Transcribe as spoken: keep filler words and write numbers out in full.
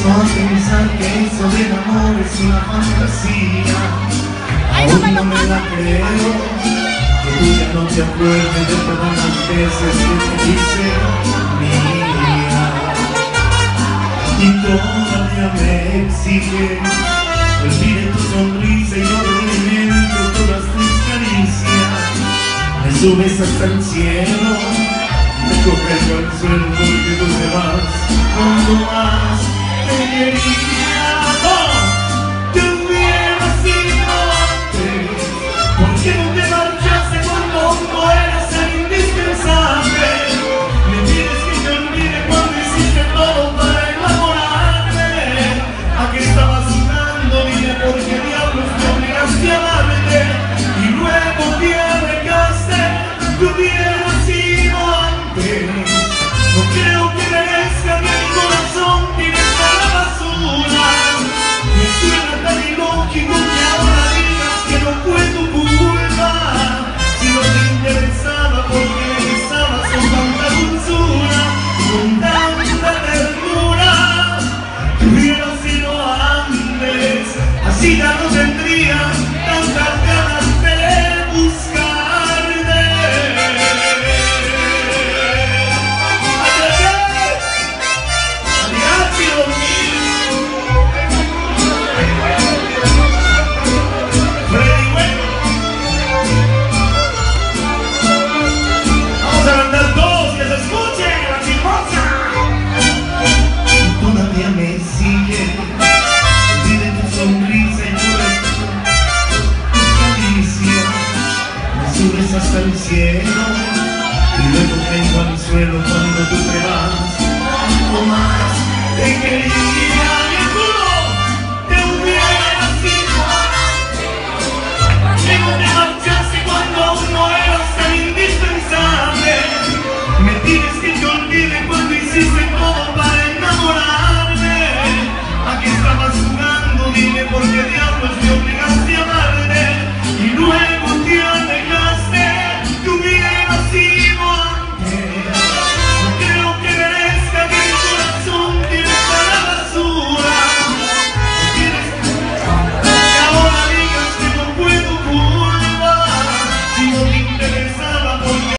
empiezo a pensar que eso del amor es una fantasía. Aún no me la creo, que tú ya no te acuerdes de todas las veces que te hice mía. Y todavía me exige que olvide tu sonrisa y no reviento todas tus caricias. Me subes hasta el cielo, me coges al suelo porque tú te vas cuando más te quería. Oh, te hubiera sido antes, ¿por qué no te marchaste cuando no eras tan indispensable? Me pides que te olvide cuando hiciste todo para enamorarme. ¿A qué estabas jugando? Dime por qué diablos te obligaste a amarte y luego te alejaste. Te hubiera sido antes. No creo que merezca que mi corazón tires a la basura. Me suena tan ilógico que ahora digas que no fue tu culpa. Si no te interesaba, porque me besabas con tanta dulzura, con tanta ternura. Que hubiera sido antes, así ya no tendría tantas ganas de buscarte. Hasta el cielo y luego tengo al suelo cuando tú te vas. Algo más te quería.